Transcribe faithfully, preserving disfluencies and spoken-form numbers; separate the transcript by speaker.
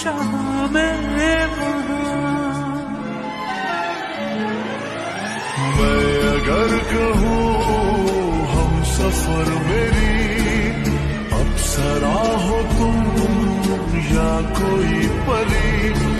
Speaker 1: जहां में वहां।
Speaker 2: मैं अगर कहूँ हम सफर मेरी, अप्सरा हो तुम या कोई परी,